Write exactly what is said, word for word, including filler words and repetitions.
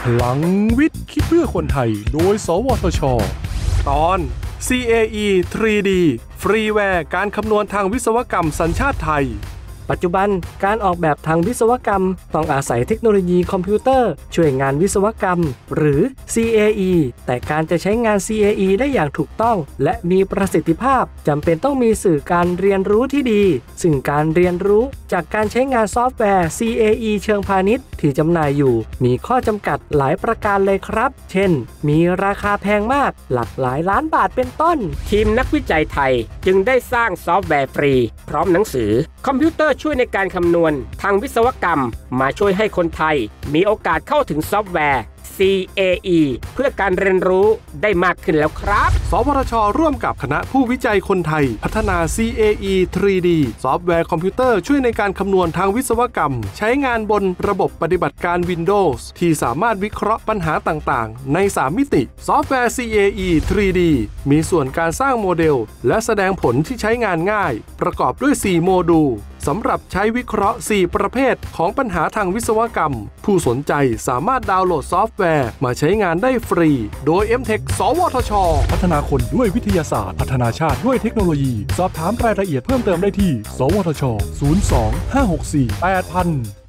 พลังวิทย์คิดเพื่อคนไทยโดยสวทช.ตอน ซี เอ อี ทรี ดี ฟรีแวร์การคำนวณทางวิศวกรรมสัญชาติไทยปัจจุบันการออกแบบทางวิศวกรรมต้องอาศัยเทคโนโลยีคอมพิวเตอร์ช่วยงานวิศวกรรมหรือ ซี เอ อี แต่การจะใช้งาน ซี เอ อี ได้อย่างถูกต้องและมีประสิทธิภาพจำเป็นต้องมีสื่อการเรียนรู้ที่ดีซึ่งการเรียนรู้จากการใช้งานซอฟต์แวร์ ซี เอ อี เชิงพาณิชย์ที่จำหน่ายอยู่มีข้อจำกัดหลายประการเลยครับเช่นมีราคาแพงมากหลักหลายล้านบาทเป็นต้นทีมนักวิจัยไทยจึงได้สร้างซอฟต์แวร์ฟรีพร้อมหนังสือคอมพิวเตอร์ช่วยในการคำนวณทางวิศวกรรมมาช่วยให้คนไทยมีโอกาสเข้าถึงซอฟต์แวร์ ซี เอ อี เพื่อการเรียนรู้ได้มากขึ้นแล้วครับสวทช.ร่วมกับคณะผู้วิจัยคนไทยพัฒนา ซี เอ อี ทรี ดี ซอฟต์แวร์คอมพิวเตอร์ช่วยในการคำนวณทางวิศวกรรมใช้งานบนระบบปฏิบัติการ Windows ที่สามารถวิเคราะห์ปัญหาต่างๆในสามมิติซอฟต์แวร์ ซี เอ อี ทรี ดี มีส่วนการสร้างโมเดลและแสดงผลที่ใช้งานง่ายประกอบด้วยสี่โมดูลสำหรับใช้วิเคราะห์สี่ประเภทของปัญหาทางวิศวกรรมผู้สนใจสามารถดาวน์โหลดซอฟต์แวร์มาใช้งานได้ฟรีโดย เอ็ม เทค สวทช.พัฒนาคนด้วยวิทยาศาสตร์พัฒนาชาติด้วยเทคโนโลยีสอบถามรายละเอียดเพิ่มเติมได้ที่สวทช ศูนย์ สอง ห้า หก สี่ แปด ศูนย์ ศูนย์